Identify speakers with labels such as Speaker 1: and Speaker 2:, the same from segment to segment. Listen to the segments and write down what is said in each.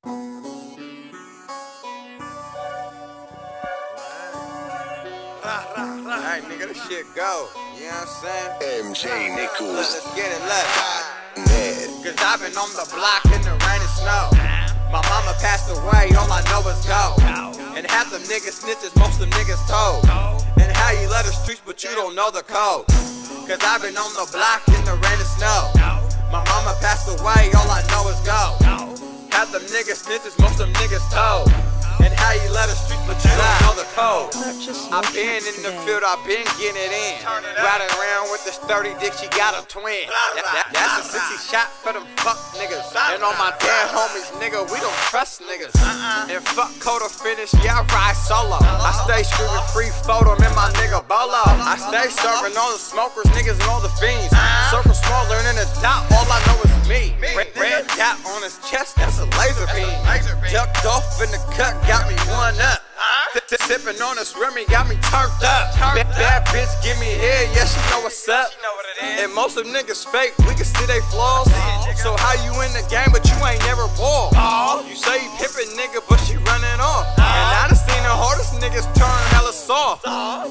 Speaker 1: Hey, nigga, this shit go. You know what I'm saying?
Speaker 2: MJ Nichols.
Speaker 1: Let's get it, Cause I've been on the block in the rain and snow. My mama passed away, all I know is go. And half them niggas snitches, most of them niggas told. And how you love the streets, but you don't know the code. Cause I've been on the block in the rain and snow. My mama passed away, all I know is go. Half them niggas snitches, most of them niggas told. And how you love the streets, but you don't know the code. I've been in the field, I've been getting it in. Riding around with this 30 dick, she got a twin. That's a 60 shot for them fuck niggas. And on my damn homies, nigga, we don't trust niggas. And fuck Coda finish, yeah, I ride solo. I stay screaming free photo, man, my nigga Bolo. I stay serving all the smokers, niggas, and all the fiends. Circle smaller than a dot, all I know is me. Red dot on his chest, that's a laser beam. Ducked off in the cut, got me one up. Sipping on this Remy, got me turned up. Bad bitch, give me head, yeah, she know what's up. And most of them niggas fake, we can see they flaws. So how you in the game, but you ain't never ball? You say you pimpin' nigga, but she running off. And I done seen the hardest niggas turn hella soft.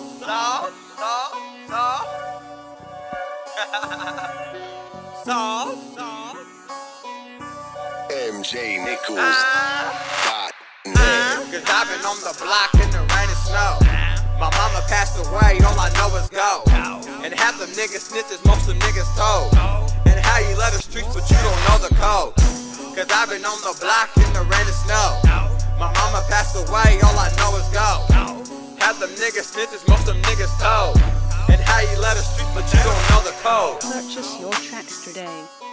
Speaker 2: MJ Nichols.
Speaker 1: Cause I've been on the block in the rain and snow. My mama passed away, all I know is go. And half them niggas snitches, most of them niggas told. And how you love the streets, but you don't know the code. Cause I've been on the block in the rain and snow. My mama passed away, all I know is go. Half them niggas snitches, most of them niggas told. And how you love the streets, but you don't know the code.
Speaker 3: Purchase your tracks today.